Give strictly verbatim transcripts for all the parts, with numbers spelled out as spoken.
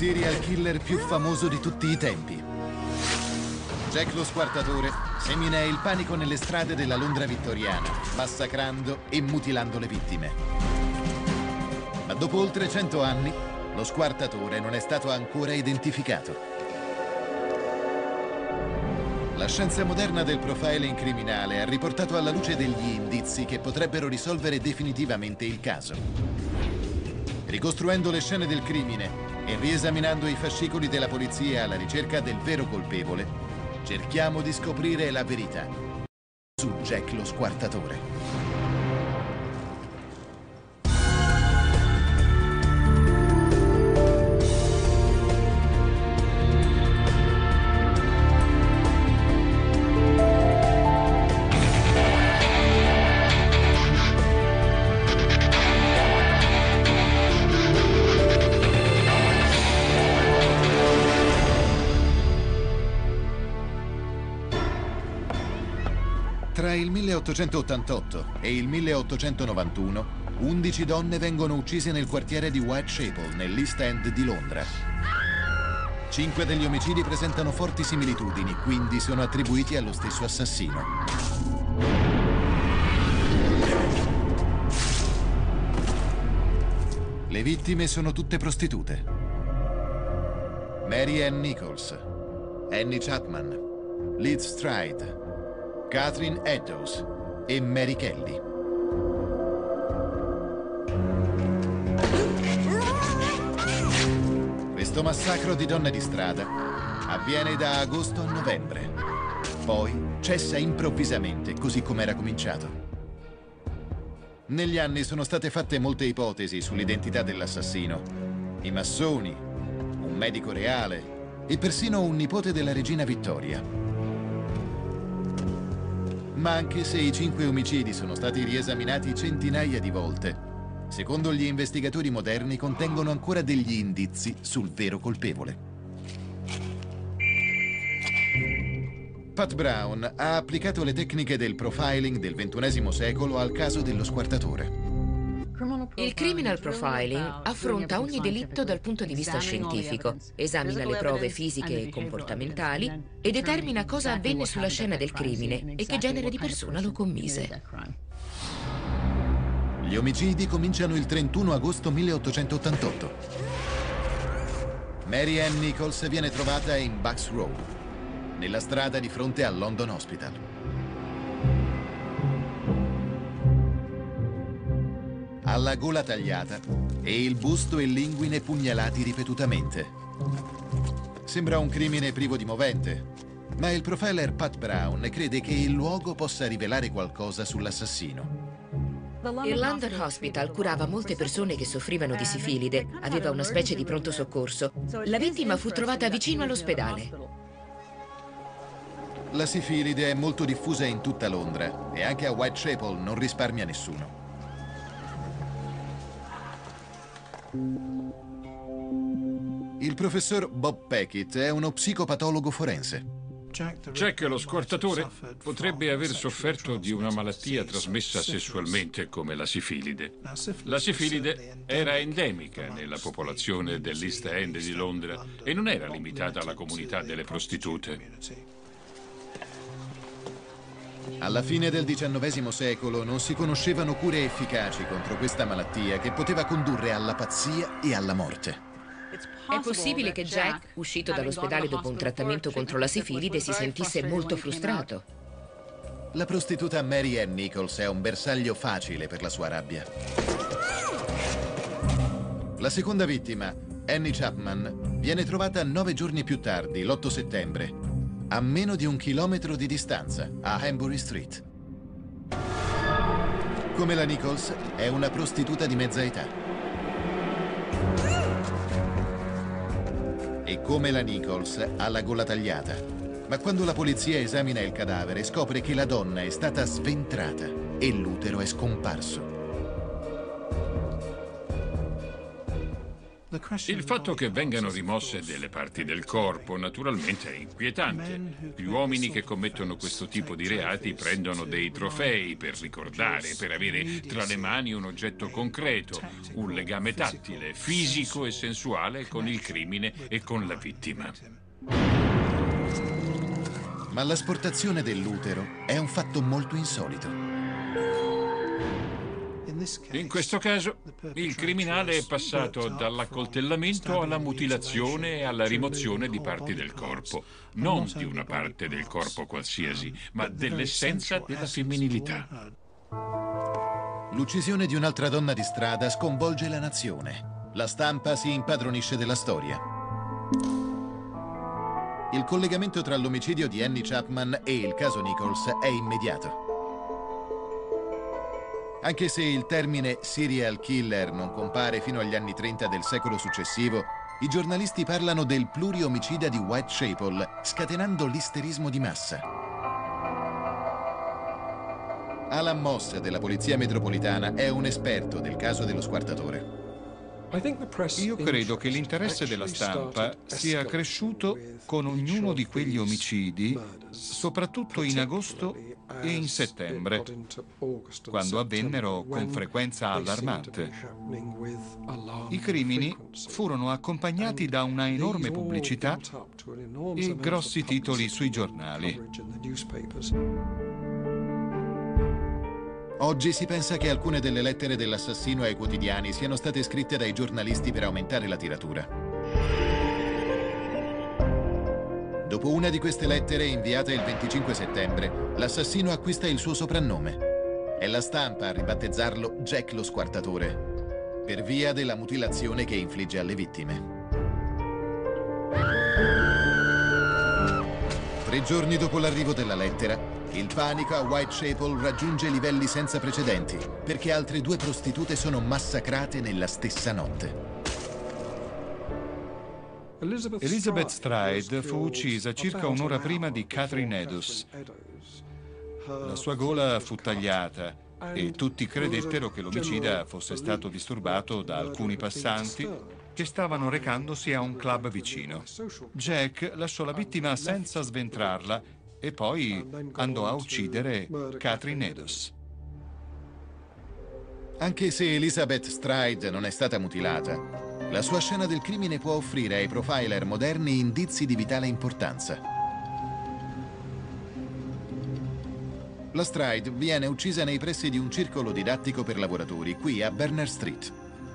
serial killer più famoso di tutti i tempi. Jack lo Squartatore semina il panico nelle strade della Londra vittoriana, massacrando e mutilando le vittime. Ma dopo oltre cento anni, lo Squartatore non è stato ancora identificato. La scienza moderna del profiling criminale ha riportato alla luce degli indizi che potrebbero risolvere definitivamente il caso. Ricostruendo le scene del crimine e riesaminando i fascicoli della polizia alla ricerca del vero colpevole, cerchiamo di scoprire la verità su Jack lo Squartatore. Tra il milleottocentottantotto e il milleottocentonovantuno, undici donne vengono uccise nel quartiere di Whitechapel, nell'East End di Londra. Cinque degli omicidi presentano forti similitudini, quindi sono attribuiti allo stesso assassino. Le vittime sono tutte prostitute. Mary Ann Nichols, Annie Chapman, Liz Stride, Catherine Eddowes e Mary Kelly. Questo massacro di donne di strada avviene da agosto a novembre. Poi cessa improvvisamente, così come era cominciato. Negli anni sono state fatte molte ipotesi sull'identità dell'assassino. I massoni, un medico reale e persino un nipote della regina Vittoria. Ma anche se i cinque omicidi sono stati riesaminati centinaia di volte, secondo gli investigatori moderni contengono ancora degli indizi sul vero colpevole. Pat Brown ha applicato le tecniche del profiling del ventunesimo secolo al caso dello Squartatore. Il criminal profiling affronta ogni delitto dal punto di vista scientifico, esamina le prove fisiche e comportamentali e determina cosa avvenne sulla scena del crimine e che genere di persona lo commise. Gli omicidi cominciano il trentuno agosto milleottocentottantotto. Mary Ann Nichols viene trovata in Bucks Road, nella strada di fronte al London Hospital. Ha la gola tagliata e il busto e l'inguine pugnalati ripetutamente. Sembra un crimine privo di movente, ma il profiler Pat Brown crede che il luogo possa rivelare qualcosa sull'assassino. Il London Hospital curava molte persone che soffrivano di sifilide, aveva una specie di pronto soccorso. La vittima fu trovata vicino all'ospedale. La sifilide è molto diffusa in tutta Londra e anche a Whitechapel non risparmia nessuno. Il professor Bob Peckett è uno psicopatologo forense. Jack lo Squartatore potrebbe aver sofferto di una malattia trasmessa sessualmente come la sifilide. La sifilide era endemica nella popolazione dell'East End di Londra e non era limitata alla comunità delle prostitute. Alla fine del diciannovesimo secolo non si conoscevano cure efficaci contro questa malattia che poteva condurre alla pazzia e alla morte. È possibile che Jack, uscito dall'ospedale dopo un trattamento contro la sifilide, si sentisse molto frustrato. La prostituta Mary Ann Nichols è un bersaglio facile per la sua rabbia. La seconda vittima, Annie Chapman, viene trovata nove giorni più tardi, l'otto settembre, a meno di un chilometro di distanza, a Hanbury Street. Come la Nichols, è una prostituta di mezza età. E come la Nichols, ha la gola tagliata. Ma quando la polizia esamina il cadavere, scopre che la donna è stata sventrata e l'utero è scomparso. Il fatto che vengano rimosse delle parti del corpo, naturalmente, è inquietante. Gli uomini che commettono questo tipo di reati prendono dei trofei per ricordare, per avere tra le mani un oggetto concreto, un legame tattile, fisico e sensuale con il crimine e con la vittima. Ma l'asportazione dell'utero è un fatto molto insolito. In questo caso, il criminale è passato dall'accoltellamento alla mutilazione e alla rimozione di parti del corpo. Non di una parte del corpo qualsiasi, ma dell'essenza della femminilità. L'uccisione di un'altra donna di strada sconvolge la nazione. La stampa si impadronisce della storia. Il collegamento tra l'omicidio di Annie Chapman e il caso Nichols è immediato. Anche se il termine serial killer non compare fino agli anni trenta del secolo successivo, i giornalisti parlano del pluriomicida di Whitechapel, scatenando l'isterismo di massa. Alan Moss della Polizia Metropolitana è un esperto del caso dello squartatore. Io credo che l'interesse della stampa sia cresciuto con ognuno di quegli omicidi, soprattutto in agosto e in settembre, quando avvennero con frequenza allarmante. I crimini furono accompagnati da una enorme pubblicità e grossi titoli sui giornali. Oggi si pensa che alcune delle lettere dell'assassino ai quotidiani siano state scritte dai giornalisti per aumentare la tiratura. Dopo una di queste lettere, inviata il venticinque settembre, l'assassino acquista il suo soprannome. È la stampa a ribattezzarlo Jack lo Squartatore, per via della mutilazione che infligge alle vittime. Tre giorni dopo l'arrivo della lettera, il panico a Whitechapel raggiunge livelli senza precedenti, perché altre due prostitute sono massacrate nella stessa notte. Elizabeth Stride fu uccisa circa un'ora prima di Catherine Eddowes. La sua gola fu tagliata e tutti credettero che l'omicida fosse stato disturbato da alcuni passanti che stavano recandosi a un club vicino. Jack lasciò la vittima senza sventrarla e poi andò a uccidere Catherine Eddowes. Anche se Elizabeth Stride non è stata mutilata, la sua scena del crimine può offrire ai profiler moderni indizi di vitale importanza. La Stride viene uccisa nei pressi di un circolo didattico per lavoratori, qui a Berners Street.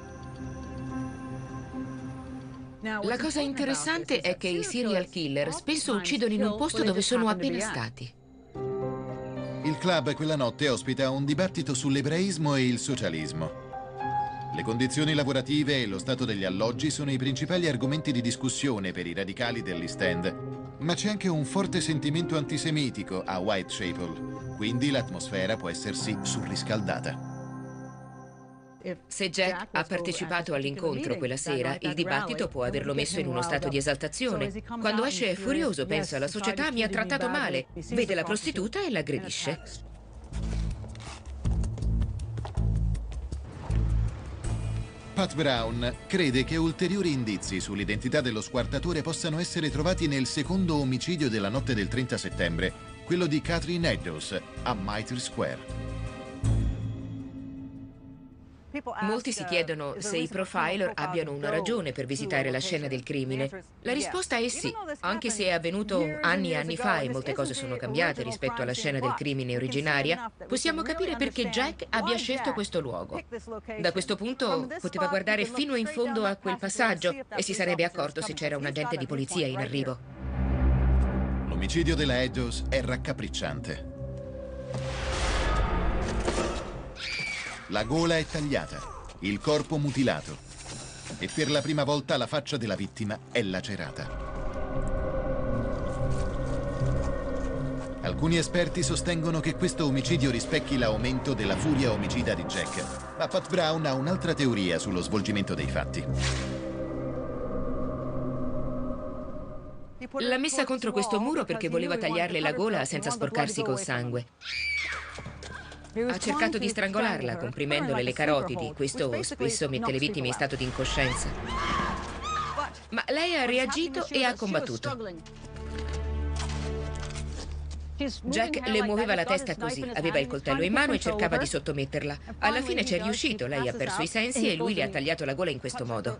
La cosa interessante è che i serial killer spesso uccidono in un posto dove sono appena stati. Il club quella notte ospita un dibattito sull'ebraismo e il socialismo. Le condizioni lavorative e lo stato degli alloggi sono i principali argomenti di discussione per i radicali dell'East End, ma c'è anche un forte sentimento antisemitico a Whitechapel, quindi l'atmosfera può essersi surriscaldata. Se Jack ha partecipato all'incontro quella sera, il dibattito può averlo messo in uno stato di esaltazione. Quando esce è furioso, pensa: la società mi ha trattato male, vede la prostituta e l'aggredisce. Pat Brown crede che ulteriori indizi sull'identità dello squartatore possano essere trovati nel secondo omicidio della notte del trenta settembre, quello di Catherine Eddowes a Mitre Square. Molti si chiedono se i profiler abbiano una ragione per visitare la scena del crimine. La risposta è sì, anche se è avvenuto anni e anni fa e molte cose sono cambiate rispetto alla scena del crimine originaria, possiamo capire perché Jack abbia scelto questo luogo. Da questo punto poteva guardare fino in fondo a quel passaggio e si sarebbe accorto se c'era un agente di polizia in arrivo. L'omicidio della Eddowes è raccapricciante. La gola è tagliata, il corpo mutilato e per la prima volta la faccia della vittima è lacerata. Alcuni esperti sostengono che questo omicidio rispecchi l'aumento della furia omicida di Jack, ma Pat Brown ha un'altra teoria sullo svolgimento dei fatti. L'ha messa contro questo muro perché voleva tagliarle la gola senza sporcarsi col sangue. Ha cercato di strangolarla, comprimendole le carotidi. Questo spesso mette le vittime in stato di incoscienza. Ma lei ha reagito e ha combattuto. Jack le muoveva la testa così, aveva il coltello in mano e cercava di sottometterla. Alla fine ci è riuscito, lei ha perso i sensi e lui le ha tagliato la gola in questo modo.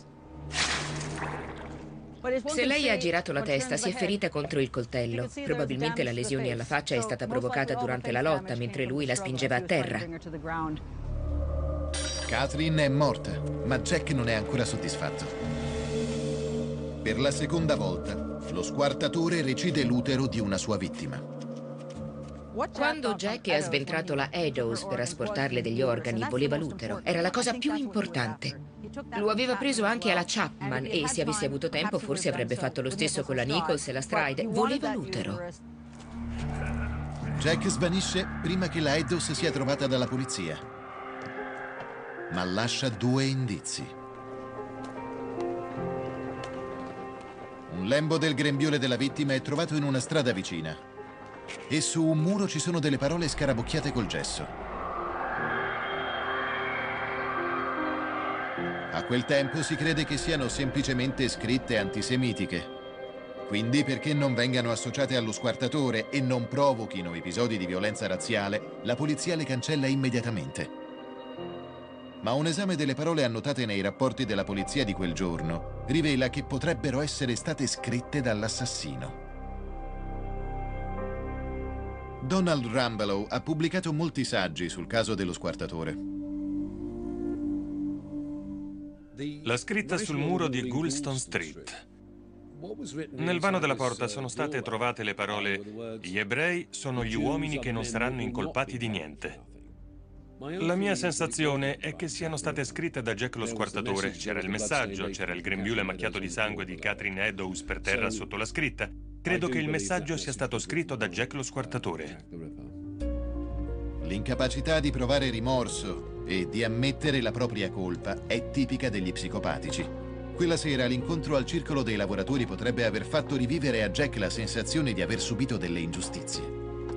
Se lei ha girato la testa, si è ferita contro il coltello. Probabilmente la lesione alla faccia è stata provocata durante la lotta, mentre lui la spingeva a terra. Catherine è morta, ma Jack non è ancora soddisfatto. Per la seconda volta, lo squartatore recide l'utero di una sua vittima. Quando Jack ha sventrato la Eddowes per asportarle degli organi, voleva l'utero. Era la cosa più importante. Lo aveva preso anche alla Chapman e, se avesse avuto tempo, forse avrebbe fatto lo stesso con la Nichols e la Stride. Voleva l'utero. Jack svanisce prima che la Eddowes sia trovata dalla polizia, ma lascia due indizi. Un lembo del grembiule della vittima è trovato in una strada vicina e su un muro ci sono delle parole scarabocchiate col gesso. A quel tempo si crede che siano semplicemente scritte antisemitiche. Quindi, perché non vengano associate allo squartatore e non provochino episodi di violenza razziale, la polizia le cancella immediatamente. Ma un esame delle parole annotate nei rapporti della polizia di quel giorno rivela che potrebbero essere state scritte dall'assassino. Donald Rumbelow ha pubblicato molti saggi sul caso dello squartatore. La scritta sul muro di Goulston Street. Nel vano della porta sono state trovate le parole «Gli ebrei sono gli uomini che non saranno incolpati di niente». La mia sensazione è che siano state scritte da Jack lo squartatore. C'era il messaggio, c'era il grembiule macchiato di sangue di Catherine Eddowes per terra sotto la scritta. Credo che il messaggio sia stato scritto da Jack lo squartatore. L'incapacità di provare rimorso e di ammettere la propria colpa è tipica degli psicopatici. Quella sera l'incontro al circolo dei lavoratori potrebbe aver fatto rivivere a Jack la sensazione di aver subito delle ingiustizie.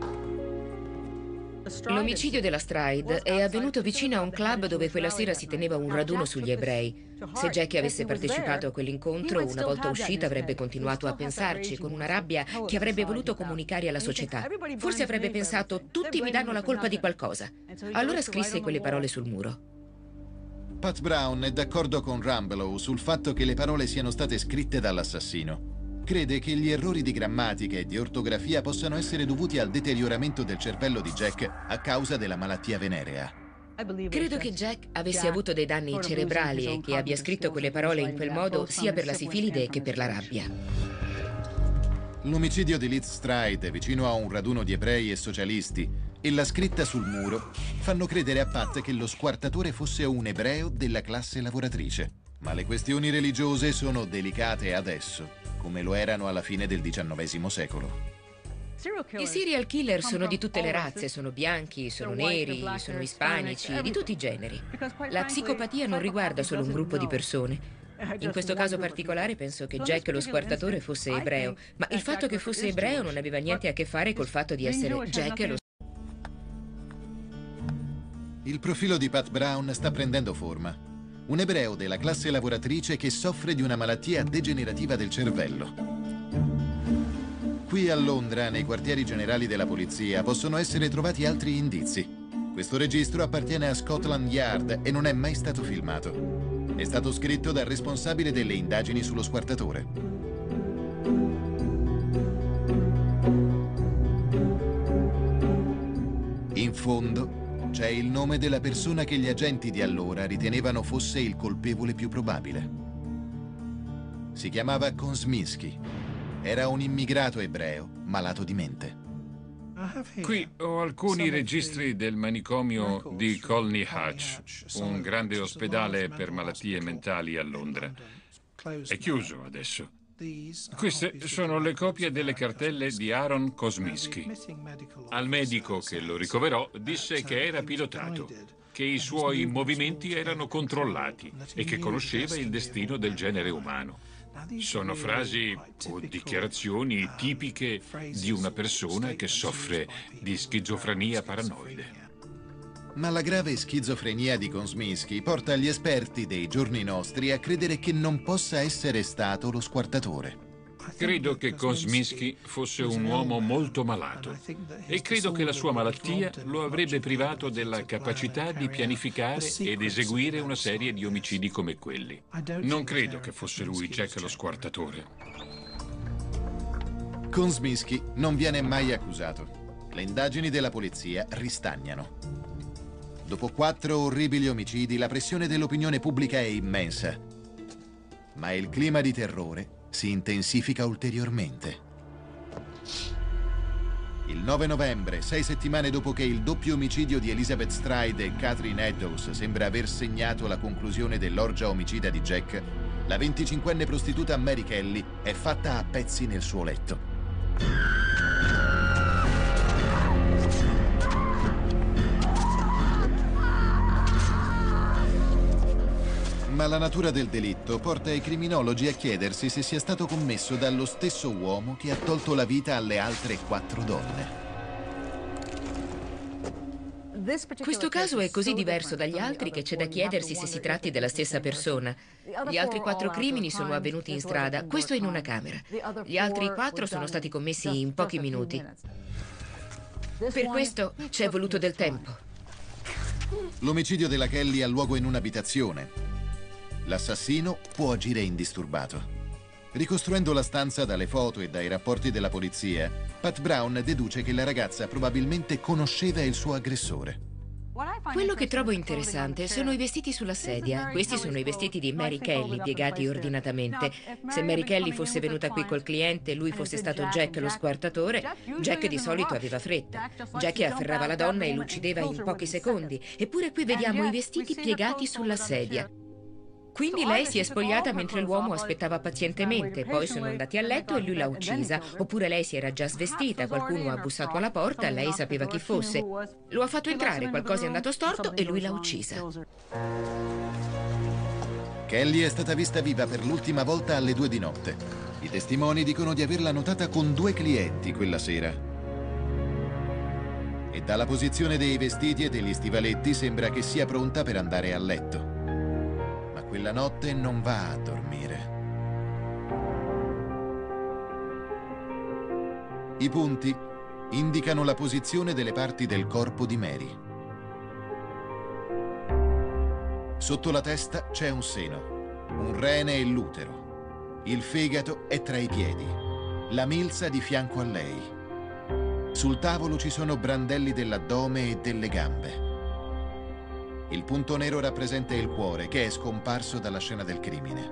L'omicidio della Stride è avvenuto vicino a un club dove quella sera si teneva un raduno sugli ebrei. Se Jack avesse partecipato a quell'incontro, una volta uscita avrebbe continuato a pensarci con una rabbia che avrebbe voluto comunicare alla società. Forse avrebbe pensato: tutti mi danno la colpa di qualcosa. Allora scrisse quelle parole sul muro. Pat Brown è d'accordo con Rumbelow sul fatto che le parole siano state scritte dall'assassino. Crede che gli errori di grammatica e di ortografia possano essere dovuti al deterioramento del cervello di Jack a causa della malattia venerea. Credo che Jack avesse avuto dei danni cerebrali e che abbia scritto quelle parole in quel modo sia per la sifilide che per la rabbia. L'omicidio di Liz Stride vicino a un raduno di ebrei e socialisti e la scritta sul muro fanno credere a Pat che lo squartatore fosse un ebreo della classe lavoratrice. Ma le questioni religiose sono delicate adesso, come lo erano alla fine del diciannovesimo secolo. I serial killer sono di tutte le razze, sono bianchi, sono neri, sono ispanici, di tutti i generi. La psicopatia non riguarda solo un gruppo di persone. In questo caso particolare penso che Jack lo squartatore fosse ebreo, ma il fatto che fosse ebreo non aveva niente a che fare col fatto di essere Jack lo Il profilo di Pat Brown sta prendendo forma. Un ebreo della classe lavoratrice che soffre di una malattia degenerativa del cervello. Qui a Londra, nei quartieri generali della polizia, possono essere trovati altri indizi. Questo registro appartiene a Scotland Yard e non è mai stato filmato. È stato scritto dal responsabile delle indagini sullo squartatore. In fondo c'è il nome della persona che gli agenti di allora ritenevano fosse il colpevole più probabile. Si chiamava Kosminski. Era un immigrato ebreo malato di mente. Qui ho alcuni registri del manicomio di Colney Hatch, un grande ospedale per malattie mentali a Londra. È chiuso adesso. Queste sono le copie delle cartelle di Aaron Kosminski. Al medico che lo ricoverò disse che era pilotato, che i suoi movimenti erano controllati e che conosceva il destino del genere umano. Sono frasi o dichiarazioni tipiche di una persona che soffre di schizofrenia paranoide. Ma la grave schizofrenia di Kosminski porta gli esperti dei giorni nostri a credere che non possa essere stato lo squartatore. Credo che Kosminski fosse un uomo molto malato e credo che la sua malattia lo avrebbe privato della capacità di pianificare ed eseguire una serie di omicidi come quelli. Non credo che fosse lui Jack lo squartatore. Kosminski non viene mai accusato. Le indagini della polizia ristagnano. Dopo quattro orribili omicidi, la pressione dell'opinione pubblica è immensa. Ma il clima di terrore si intensifica ulteriormente. Il nove novembre, sei settimane dopo che il doppio omicidio di Elizabeth Stride e Catherine Eddowes sembra aver segnato la conclusione dell'orgia omicida di Jack, la venticinquenne prostituta Mary Kelly è fatta a pezzi nel suo letto. Ma la natura del delitto porta i criminologi a chiedersi se sia stato commesso dallo stesso uomo che ha tolto la vita alle altre quattro donne. Questo caso è così diverso dagli altri che c'è da chiedersi se si tratti della stessa persona. Gli altri quattro crimini sono avvenuti in strada, questo in una camera. Gli altri quattro sono stati commessi in pochi minuti. Per questo ci è voluto del tempo. L'omicidio della Kelly ha luogo in un'abitazione. L'assassino può agire indisturbato. Ricostruendo la stanza dalle foto e dai rapporti della polizia, Pat Brown deduce che la ragazza probabilmente conosceva il suo aggressore. Quello che trovo interessante sono i vestiti sulla sedia. Questi sono i vestiti di Mary Kelly, piegati ordinatamente. Se Mary Kelly fosse venuta qui col cliente e lui fosse stato Jack lo squartatore, Jack di solito aveva fretta. Jack afferrava la donna e l'uccideva in pochi secondi. Eppure qui vediamo i vestiti piegati sulla sedia. Quindi lei si è spogliata mentre l'uomo aspettava pazientemente, poi sono andati a letto e lui l'ha uccisa. Oppure lei si era già svestita, qualcuno ha bussato alla porta, lei sapeva chi fosse. Lo ha fatto entrare, qualcosa è andato storto e lui l'ha uccisa. Kelly è stata vista viva per l'ultima volta alle due di notte. I testimoni dicono di averla notata con due clienti quella sera. E dalla posizione dei vestiti e degli stivaletti sembra che sia pronta per andare a letto. Quella notte non va a dormire. I punti indicano la posizione delle parti del corpo di Mary. Sotto la testa c'è un seno, un rene e l'utero. Il fegato è tra i piedi, la milza di fianco a lei. Sul tavolo ci sono brandelli dell'addome e delle gambe. Il punto nero rappresenta il cuore, che è scomparso dalla scena del crimine.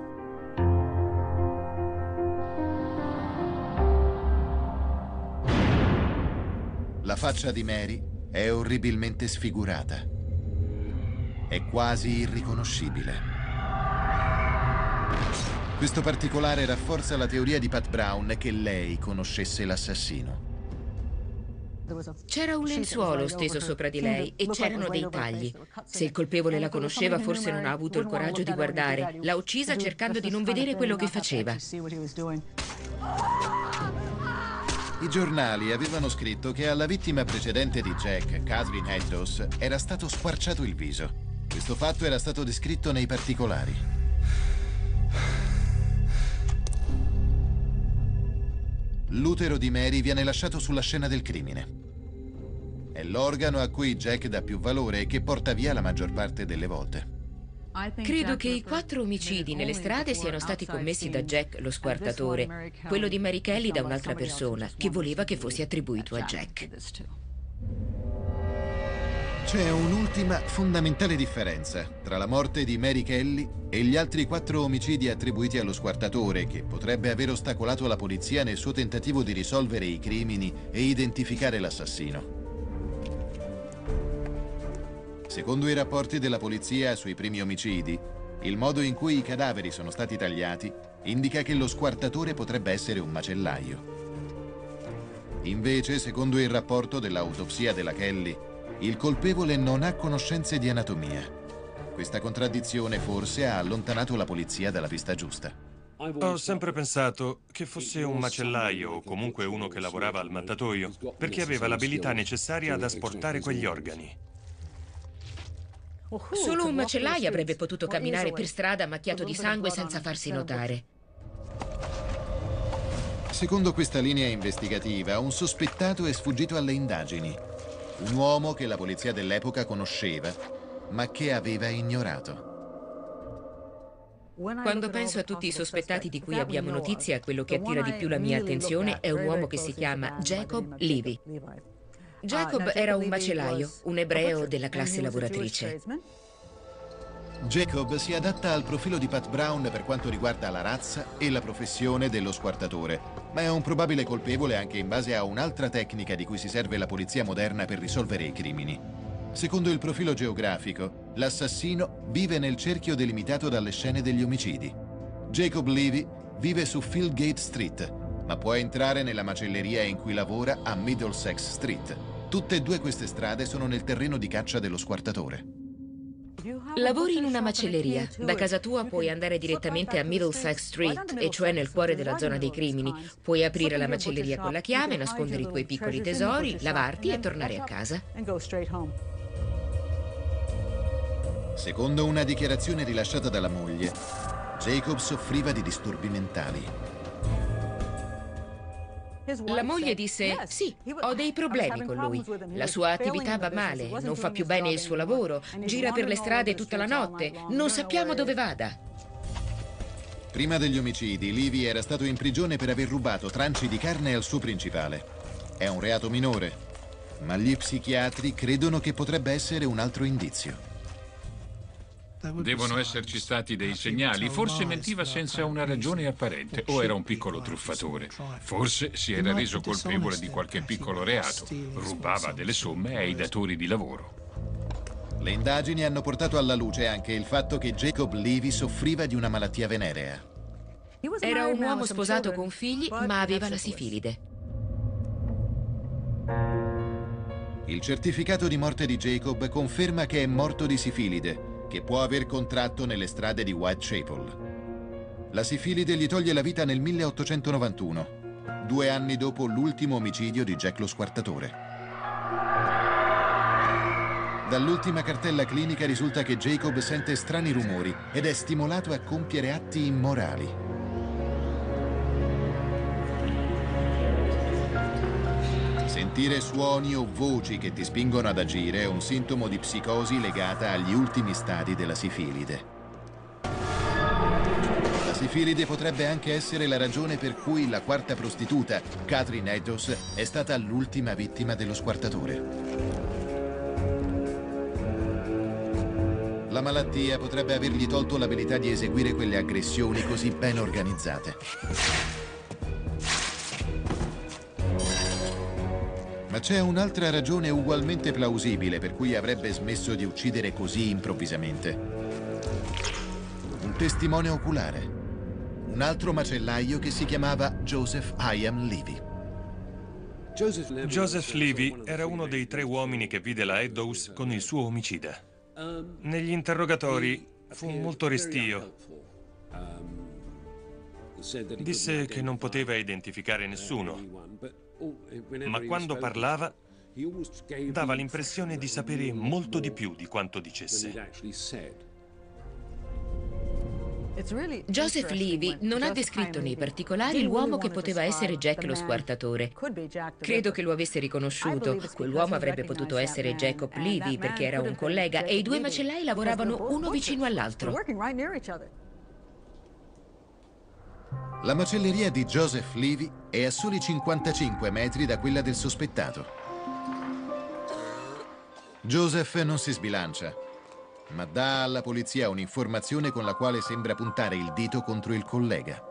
La faccia di Mary è orribilmente sfigurata. È quasi irriconoscibile. Questo particolare rafforza la teoria di Pat Brown che lei conoscesse l'assassino. C'era un lenzuolo steso sopra di lei e c'erano dei tagli. Se il colpevole la conosceva, forse non ha avuto il coraggio di guardare. L'ha uccisa cercando di non vedere quello che faceva. I giornali avevano scritto che alla vittima precedente di Jack, Catherine Eddowes, era stato squarciato il viso. Questo fatto era stato descritto nei particolari. L'utero di Mary viene lasciato sulla scena del crimine. È l'organo a cui Jack dà più valore e che porta via la maggior parte delle volte. Credo che i quattro omicidi nelle strade siano stati commessi da Jack lo squartatore, quello di Mary Kelly da un'altra persona, che voleva che fosse attribuito a Jack. C'è un'ultima fondamentale differenza tra la morte di Mary Kelly e gli altri quattro omicidi attribuiti allo squartatore, che potrebbe aver ostacolato la polizia nel suo tentativo di risolvere i crimini e identificare l'assassino. Secondo i rapporti della polizia sui primi omicidi, il modo in cui i cadaveri sono stati tagliati indica che lo squartatore potrebbe essere un macellaio. Invece, secondo il rapporto dell'autopsia della Kelly, il colpevole non ha conoscenze di anatomia. Questa contraddizione forse ha allontanato la polizia dalla pista giusta. Ho sempre pensato che fosse un macellaio o comunque uno che lavorava al mattatoio, perché aveva l'abilità necessaria ad asportare quegli organi. Solo un macellaio avrebbe potuto camminare per strada macchiato di sangue senza farsi notare. Secondo questa linea investigativa, un sospettato è sfuggito alle indagini. Un uomo che la polizia dell'epoca conosceva, ma che aveva ignorato. Quando penso a tutti i sospettati di cui abbiamo notizia, quello che attira di più la mia attenzione è un uomo che si chiama Jacob Levy. Jacob era un macellaio, un ebreo della classe lavoratrice. Jacob si adatta al profilo di Pat Brown per quanto riguarda la razza e la professione dello squartatore, ma è un probabile colpevole anche in base a un'altra tecnica di cui si serve la polizia moderna per risolvere i crimini. Secondo il profilo geografico, l'assassino vive nel cerchio delimitato dalle scene degli omicidi. Jacob Levy vive su Fieldgate Street, ma può entrare nella macelleria in cui lavora a Middlesex Street. Tutte e due queste strade sono nel terreno di caccia dello squartatore. Lavori in una macelleria. Da casa tua puoi andare direttamente a Middlesex Street, e cioè nel cuore della zona dei crimini. Puoi aprire la macelleria con la chiave, nascondere i tuoi piccoli tesori, lavarti e tornare a casa. Secondo una dichiarazione rilasciata dalla moglie, Jacob soffriva di disturbi mentali. La moglie disse: sì, ho dei problemi con lui. La sua attività va male, non fa più bene il suo lavoro, gira per le strade tutta la notte, non sappiamo dove vada. Prima degli omicidi, Levy era stato in prigione per aver rubato tranci di carne al suo principale. È un reato minore, ma gli psichiatri credono che potrebbe essere un altro indizio. Devono esserci stati dei segnali. Forse mentiva senza una ragione apparente, o era un piccolo truffatore. Forse si era reso colpevole di qualche piccolo reato. Rubava delle somme ai datori di lavoro. Le indagini hanno portato alla luce anche il fatto che Jacob Levy soffriva di una malattia venerea. Era un uomo sposato con figli, ma aveva la sifilide. Il certificato di morte di Jacob conferma che è morto di sifilide, che può aver contratto nelle strade di Whitechapel. La sifilide gli toglie la vita nel milleottocentonovantuno, due anni dopo l'ultimo omicidio di Jack lo squartatore. Dall'ultima cartella clinica risulta che Jacob sente strani rumori ed è stimolato a compiere atti immorali. Sentire suoni o voci che ti spingono ad agire è un sintomo di psicosi legata agli ultimi stadi della sifilide. La sifilide potrebbe anche essere la ragione per cui la quarta prostituta, Catherine Eddowes, è stata l'ultima vittima dello squartatore. La malattia potrebbe avergli tolto l'abilità di eseguire quelle aggressioni così ben organizzate. Ma c'è un'altra ragione ugualmente plausibile per cui avrebbe smesso di uccidere così improvvisamente. Un testimone oculare. Un altro macellaio che si chiamava Joseph Hyam Levy. Joseph Levy era uno dei tre uomini che vide la Eddowes con il suo omicida. Negli interrogatori fu molto restio. Disse che non poteva identificare nessuno, ma quando parlava dava l'impressione di sapere molto di più di quanto dicesse. Joseph Levy non ha descritto nei particolari l'uomo che poteva essere Jack lo squartatore. Credo che lo avesse riconosciuto. Quell'uomo avrebbe potuto essere Jacob Levy perché era un collega e i due macellai lavoravano uno vicino all'altro. La macelleria di Joseph Levy è a soli cinquantacinque metri da quella del sospettato. Joseph non si sbilancia, ma dà alla polizia un'informazione con la quale sembra puntare il dito contro il collega.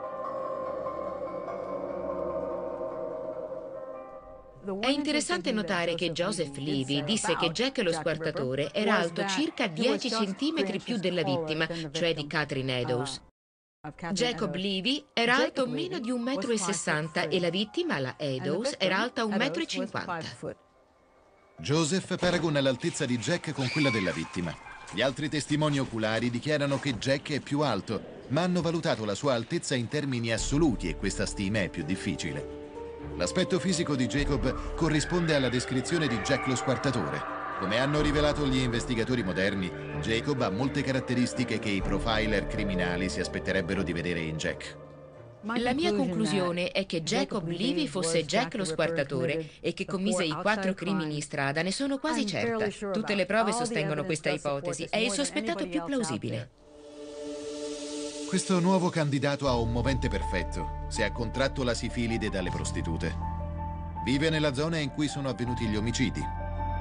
È interessante notare che Joseph Levy disse che Jack lo squartatore era alto circa dieci centimetri più della vittima, cioè di Catherine Eddowes. Jacob Levy era alto meno di un metro e sessanta e la vittima, la Eddowes, era alta un metro e cinquanta. Joseph paragona l'altezza di Jack con quella della vittima. Gli altri testimoni oculari dichiarano che Jack è più alto, ma hanno valutato la sua altezza in termini assoluti e questa stima è più difficile. L'aspetto fisico di Jacob corrisponde alla descrizione di Jack lo squartatore. Come hanno rivelato gli investigatori moderni, Jacob ha molte caratteristiche che i profiler criminali si aspetterebbero di vedere in Jack. La mia conclusione è che Jacob Levy fosse Jack lo squartatore e che commise i quattro crimini in strada, ne sono quasi certa. Tutte le prove sostengono questa ipotesi, è il sospettato più plausibile. Questo nuovo candidato ha un movente perfetto, se ha contratto la sifilide dalle prostitute. Vive nella zona in cui sono avvenuti gli omicidi.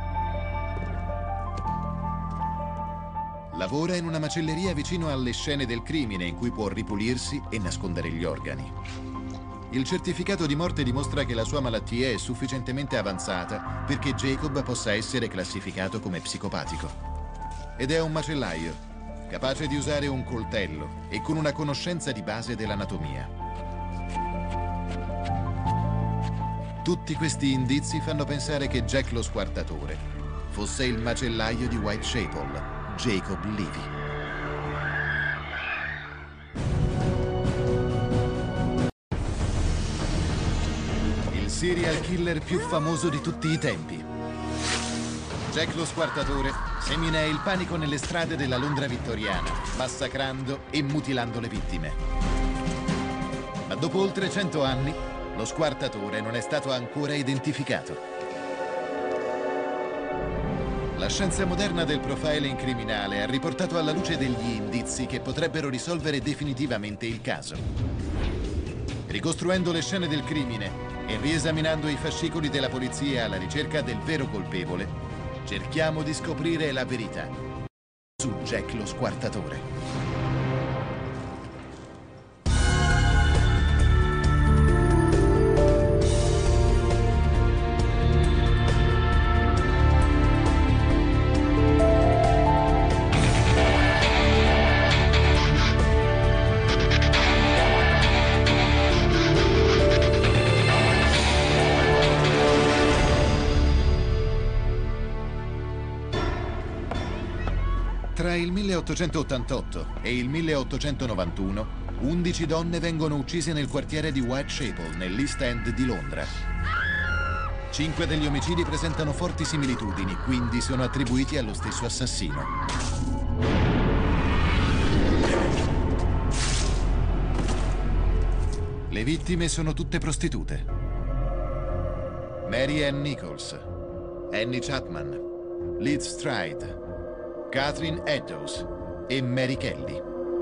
Lavora in una macelleria vicino alle scene del crimine in cui può ripulirsi e nascondere gli organi. Il certificato di morte dimostra che la sua malattia è sufficientemente avanzata perché Jacob possa essere classificato come psicopatico. Ed è un macellaio, capace di usare un coltello e con una conoscenza di base dell'anatomia. Tutti questi indizi fanno pensare che Jack lo squartatore fosse il macellaio di Whitechapel, Jacob Levy. Il serial killer più famoso di tutti i tempi. Jack lo squartatore semina il panico nelle strade della Londra vittoriana, massacrando e mutilando le vittime. Ma dopo oltre cento anni, lo squartatore non è stato ancora identificato. La scienza moderna del profiling criminale ha riportato alla luce degli indizi che potrebbero risolvere definitivamente il caso. Ricostruendo le scene del crimine e riesaminando i fascicoli della polizia alla ricerca del vero colpevole, cerchiamo di scoprire la verità su Jack lo squartatore. Tra il milleottocentottantotto e il milleottocentonovantuno, undici donne vengono uccise nel quartiere di Whitechapel, nell'East End di Londra. Cinque degli omicidi presentano forti similitudini, quindi sono attribuiti allo stesso assassino. Le vittime sono tutte prostitute. Mary Ann Nichols, Annie Chapman, Liz Stride, Catherine Eddowes e Mary Kelly.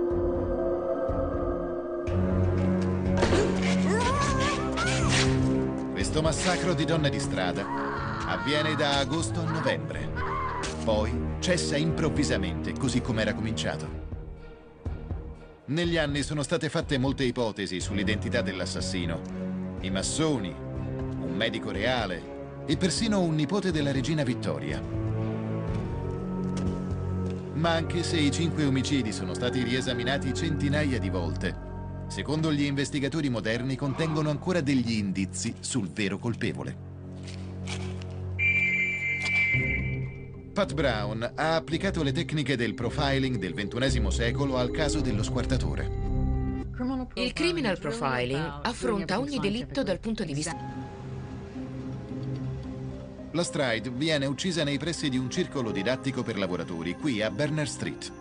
Questo massacro di donne di strada avviene da agosto a novembre. Poi cessa improvvisamente, così come era cominciato. Negli anni sono state fatte molte ipotesi sull'identità dell'assassino. I massoni, un medico reale e persino un nipote della regina Vittoria. Ma anche se i cinque omicidi sono stati riesaminati centinaia di volte, secondo gli investigatori moderni contengono ancora degli indizi sul vero colpevole. Pat Brown ha applicato le tecniche del profiling del ventunesimo secolo al caso dello squartatore. Il criminal profiling affronta ogni delitto dal punto di vista... La Stride viene uccisa nei pressi di un circolo didattico per lavoratori, qui a Berners Street.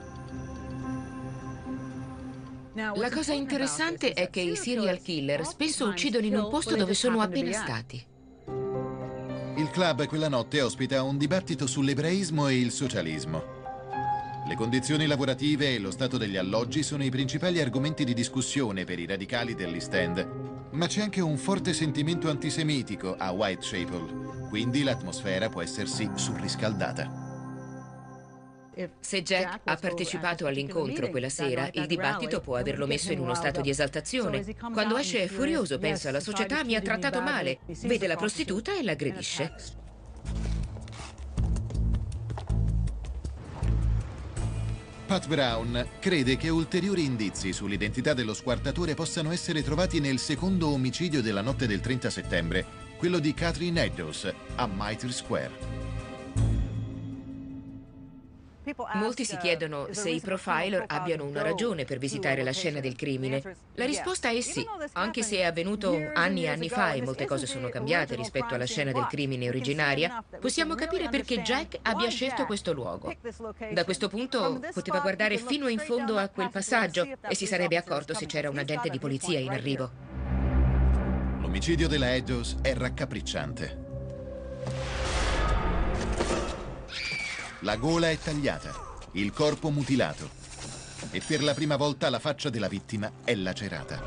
La cosa interessante è che i serial killer spesso uccidono in un posto dove sono appena stati. Il club quella notte ospita un dibattito sull'ebraismo e il socialismo. Le condizioni lavorative e lo stato degli alloggi sono i principali argomenti di discussione per i radicali dell'East End, ma c'è anche un forte sentimento antisemitico a Whitechapel. Quindi l'atmosfera può essersi surriscaldata. Se Jack ha partecipato all'incontro quella sera, il dibattito può averlo messo in uno stato di esaltazione. Quando esce è furioso, pensa: la società mi ha trattato male. Vede la prostituta e l'aggredisce. Pat Brown crede che ulteriori indizi sull'identità dello squartatore possano essere trovati nel secondo omicidio della notte del trenta settembre, quello di Catherine Eddowes a Mitre Square. Molti si chiedono se i profiler abbiano una ragione per visitare la scena del crimine. La risposta è sì, anche se è avvenuto anni e anni fa e molte cose sono cambiate rispetto alla scena del crimine originaria, possiamo capire perché Jack abbia scelto questo luogo. Da questo punto poteva guardare fino in fondo a quel passaggio e si sarebbe accorto se c'era un agente di polizia in arrivo. L'omicidio della Eddowes è raccapricciante. La gola è tagliata, il corpo mutilato e per la prima volta la faccia della vittima è lacerata.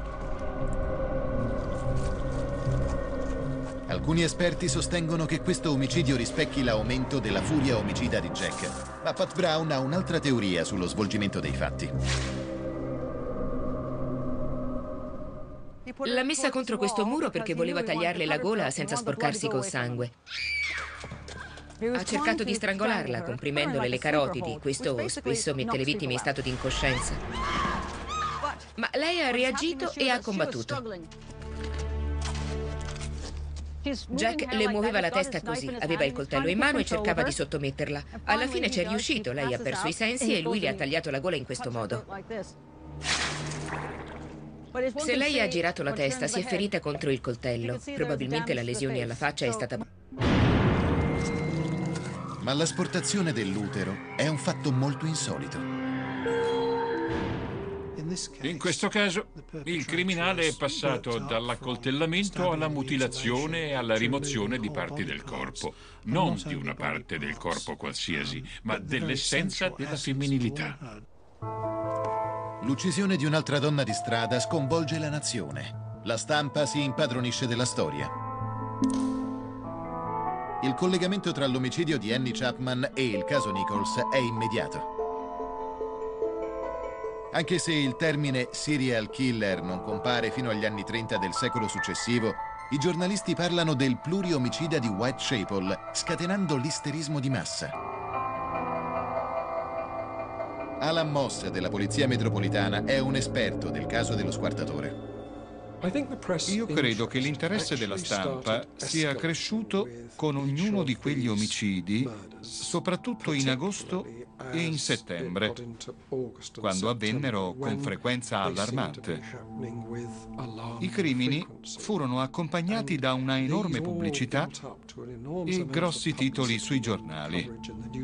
Alcuni esperti sostengono che questo omicidio rispecchi l'aumento della furia omicida di Jack, ma Pat Brown ha un'altra teoria sullo svolgimento dei fatti. L'ha messa contro questo muro perché voleva tagliarle la gola senza sporcarsi col sangue. Ha cercato di strangolarla, comprimendole le carotidi. Questo spesso mette le vittime in stato di incoscienza. Ma lei ha reagito e ha combattuto. Jack le muoveva la testa così, aveva il coltello in mano e cercava di sottometterla. Alla fine c'è riuscito, lei ha perso i sensi e lui le ha tagliato la gola in questo modo. Se lei ha girato la testa, si è ferita contro il coltello. Probabilmente la lesione alla faccia è stata... Ma l'asportazione dell'utero è un fatto molto insolito. In questo caso, il criminale è passato dall'accoltellamento alla mutilazione e alla rimozione di parti del corpo. Non di una parte del corpo qualsiasi, ma dell'essenza della femminilità. L'uccisione di un'altra donna di strada sconvolge la nazione. La stampa si impadronisce della storia. Il collegamento tra l'omicidio di Annie Chapman e il caso Nichols è immediato. Anche se il termine serial killer non compare fino agli anni trenta del secolo successivo, i giornalisti parlano del pluriomicida di Whitechapel, scatenando l'isterismo di massa. Alan Moss della Polizia Metropolitana è un esperto del caso dello squartatore. Io credo che l'interesse della stampa sia cresciuto con ognuno di quegli omicidi, soprattutto in agosto e in settembre, quando avvennero con frequenza allarmante. I crimini furono accompagnati da una enorme pubblicità e grossi titoli sui giornali.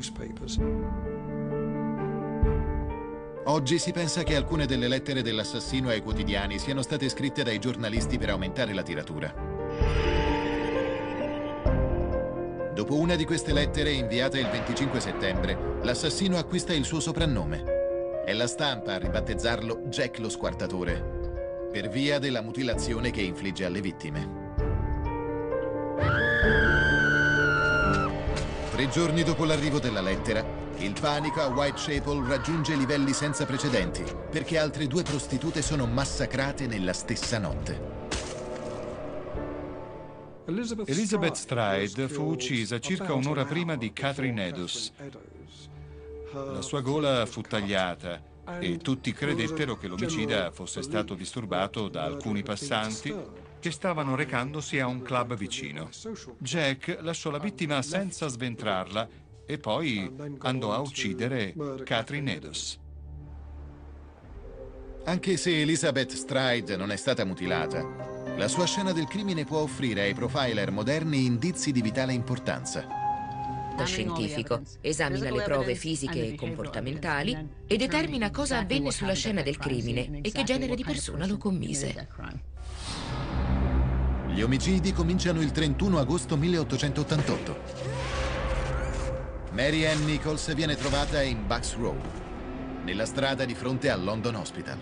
Oggi si pensa che alcune delle lettere dell'assassino ai quotidiani siano state scritte dai giornalisti per aumentare la tiratura. Dopo una di queste lettere, inviata il venticinque settembre, l'assassino acquista il suo soprannome. È la stampa a ribattezzarlo Jack lo Squartatore, per via della mutilazione che infligge alle vittime. Tre giorni dopo l'arrivo della lettera, il panico a Whitechapel raggiunge livelli senza precedenti, perché altre due prostitute sono massacrate nella stessa notte. Elizabeth Stride fu uccisa circa un'ora prima di Catherine Eddowes. La sua gola fu tagliata e tutti credettero che l'omicida fosse stato disturbato da alcuni passanti che stavano recandosi a un club vicino. Jack lasciò la vittima senza sventrarla e poi andò a uccidere Catherine Eddowes. Anche se Elizabeth Stride non è stata mutilata, la sua scena del crimine può offrire ai profiler moderni indizi di vitale importanza. Da scientifico, esamina le prove fisiche e comportamentali e determina cosa avvenne sulla scena del crimine e che genere di persona lo commise. Gli omicidi cominciano il trentuno agosto milleottocentottantotto. Mary Ann Nichols viene trovata in Bucks Row, nella strada di fronte al London Hospital.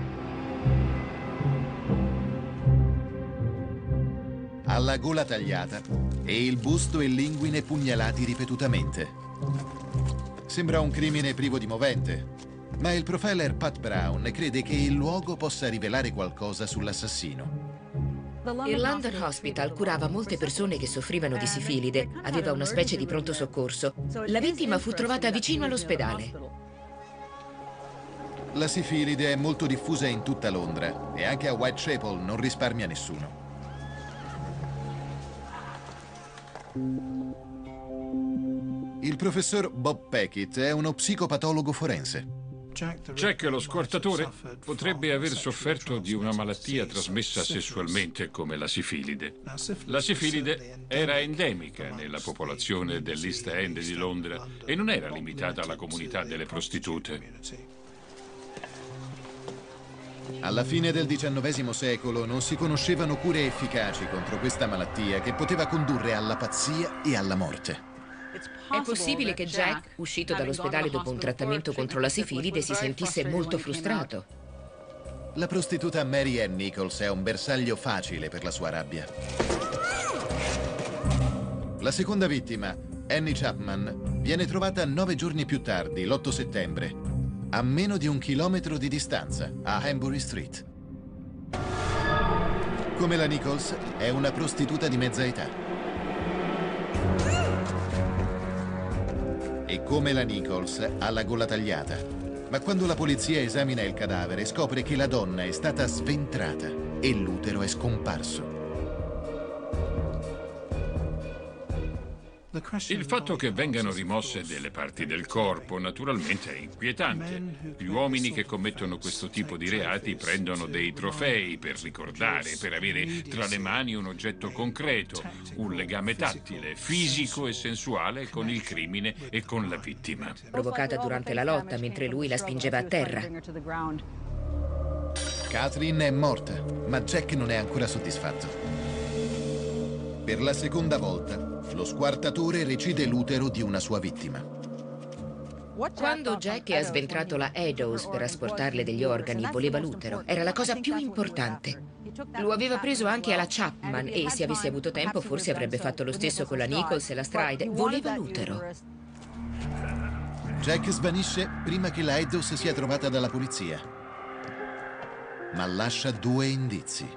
Ha la gola tagliata e il busto e l'inguine pugnalati ripetutamente. Sembra un crimine privo di movente, ma il profiler Pat Brown crede che il luogo possa rivelare qualcosa sull'assassino. Il London Hospital curava molte persone che soffrivano di sifilide. Aveva una specie di pronto soccorso. La vittima fu trovata vicino all'ospedale. La sifilide è molto diffusa in tutta Londra e anche a Whitechapel non risparmia nessuno. Il professor Bob Peckett è uno psicopatologo forense. Jack, lo squartatore, potrebbe aver sofferto di una malattia trasmessa sessualmente come la sifilide. La sifilide era endemica nella popolazione dell'East End di Londra e non era limitata alla comunità delle prostitute. Alla fine del diciannovesimo secolo non si conoscevano cure efficaci contro questa malattia che poteva condurre alla pazzia e alla morte. È possibile che Jack, uscito dall'ospedale dopo un trattamento contro la sifilide, si sentisse molto frustrato. La prostituta Mary Ann Nichols è un bersaglio facile per la sua rabbia. La seconda vittima, Annie Chapman, viene trovata nove giorni più tardi, l'otto settembre, a meno di un chilometro di distanza, a Hanbury Street. Come la Nichols, è una prostituta di mezza età. E come la Nichols ha la gola tagliata. Ma quando la polizia esamina il cadavere scopre che la donna è stata sventrata e l'utero è scomparso. Il fatto che vengano rimosse delle parti del corpo naturalmente è inquietante. Gli uomini che commettono questo tipo di reati prendono dei trofei per ricordare, per avere tra le mani un oggetto concreto, un legame tattile, fisico e sensuale con il crimine e con la vittima. Provocata durante la lotta mentre lui la spingeva a terra. Catherine è morta, ma Jack non è ancora soddisfatto. Per la seconda volta, lo squartatore recide l'utero di una sua vittima. Quando Jack ha sventrato la Eddowes per asportarle degli organi, voleva l'utero. Era la cosa più importante. Lo aveva preso anche alla Chapman e, se avesse avuto tempo, forse avrebbe fatto lo stesso con la Nichols e la Stride. Voleva l'utero. Jack svanisce prima che la Eddowes sia trovata dalla polizia, ma lascia due indizi.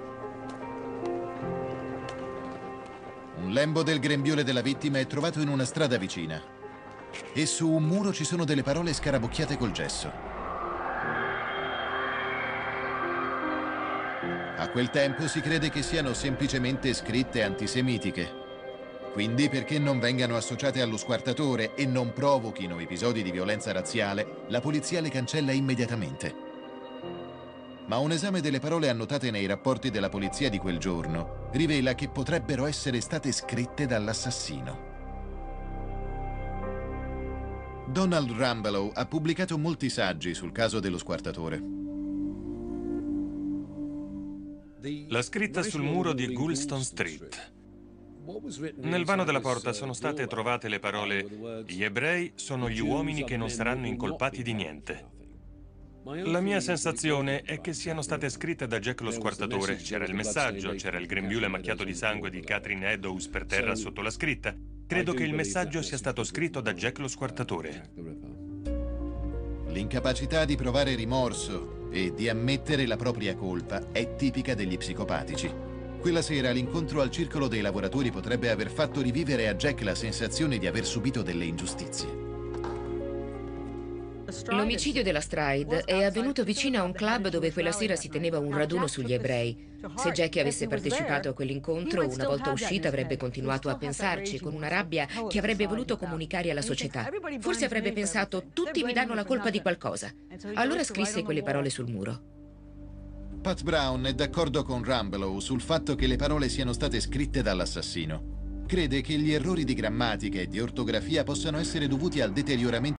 Un lembo del grembiule della vittima è trovato in una strada vicina e su un muro ci sono delle parole scarabocchiate col gesso. A quel tempo si crede che siano semplicemente scritte antisemitiche. Quindi, perché non vengano associate allo squartatore e non provochino episodi di violenza razziale, la polizia le cancella immediatamente. Ma un esame delle parole annotate nei rapporti della polizia di quel giorno rivela che potrebbero essere state scritte dall'assassino. Donald Rumbelow ha pubblicato molti saggi sul caso dello squartatore. La scritta sul muro di Goulston Street. Nel vano della porta sono state trovate le parole «Gli ebrei sono gli uomini che non saranno incolpati di niente». La mia sensazione è che siano state scritte da Jack lo squartatore. C'era il messaggio, c'era il grembiule macchiato di sangue di Catherine Eddowes per terra sotto la scritta. Credo che il messaggio sia stato scritto da Jack lo squartatore. L'incapacità di provare rimorso e di ammettere la propria colpa è tipica degli psicopatici. Quella sera l'incontro al circolo dei lavoratori potrebbe aver fatto rivivere a Jack la sensazione di aver subito delle ingiustizie. L'omicidio della Stride è avvenuto vicino a un club dove quella sera si teneva un raduno sugli ebrei. Se Jackie avesse partecipato a quell'incontro, una volta uscita avrebbe continuato a pensarci con una rabbia che avrebbe voluto comunicare alla società. Forse avrebbe pensato, tutti mi danno la colpa di qualcosa. Allora scrisse quelle parole sul muro. Pat Brown è d'accordo con Rumbelow sul fatto che le parole siano state scritte dall'assassino. Crede che gli errori di grammatica e di ortografia possano essere dovuti al deterioramento